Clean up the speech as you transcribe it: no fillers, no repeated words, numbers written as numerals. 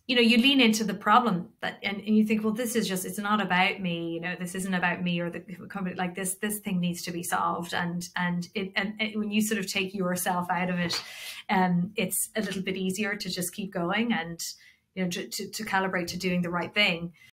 you lean into the problem and you think, well, this is just, it's not about me, this isn't about me or the company, like this thing needs to be solved. And when you sort of take yourself out of it, it's a little bit easier to just keep going and, to calibrate to doing the right thing.